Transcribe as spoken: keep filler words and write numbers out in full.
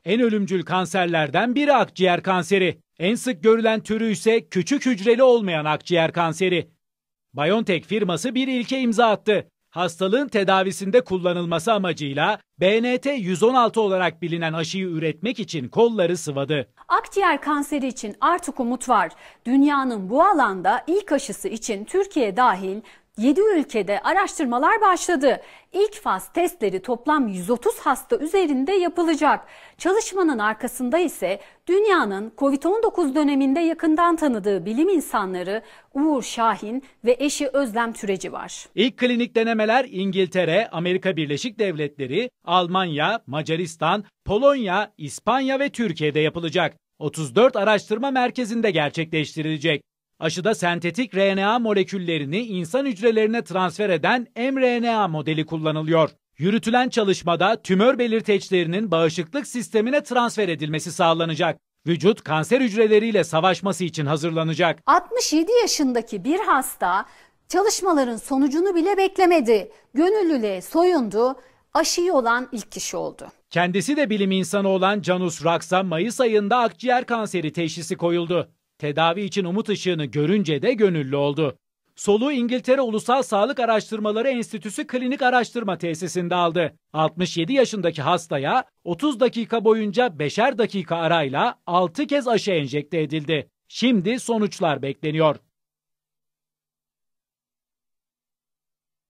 En ölümcül kanserlerden biri akciğer kanseri. En sık görülen türü ise küçük hücreli olmayan akciğer kanseri. BioNTech firması bir ilke imza attı. Hastalığın tedavisinde kullanılması amacıyla B N T yüz on altı olarak bilinen aşıyı üretmek için kolları sıvadı. Akciğer kanseri için artık umut var. Dünyanın bu alanda ilk aşısı için Türkiye dahil yedi ülkede araştırmalar başladı. İlk faz testleri toplam yüz otuz hasta üzerinde yapılacak. Çalışmanın arkasında ise dünyanın Covid on dokuz döneminde yakından tanıdığı bilim insanları Uğur Şahin ve eşi Özlem Türeci var. İlk klinik denemeler İngiltere, Amerika Birleşik Devletleri, Almanya, Macaristan, Polonya, İspanya ve Türkiye'de yapılacak. otuz dört araştırma merkezinde gerçekleştirilecek. Aşıda sentetik R N A moleküllerini insan hücrelerine transfer eden mRNA modeli kullanılıyor. Yürütülen çalışmada tümör belirteçlerinin bağışıklık sistemine transfer edilmesi sağlanacak. Vücut kanser hücreleriyle savaşması için hazırlanacak. altmış yedi yaşındaki bir hasta çalışmaların sonucunu bile beklemedi. Gönüllülüğe soyundu, aşıyı olan ilk kişi oldu. Kendisi de bilim insanı olan Canus Raksa Mayıs ayında akciğer kanseri teşhisi koyuldu. Tedavi için umut ışığını görünce de gönüllü oldu. Soluğu İngiltere Ulusal Sağlık Araştırmaları Enstitüsü Klinik Araştırma Tesisinde aldı. altmış yedi yaşındaki hastaya otuz dakika boyunca beşer dakika arayla altı kez aşı enjekte edildi. Şimdi sonuçlar bekleniyor.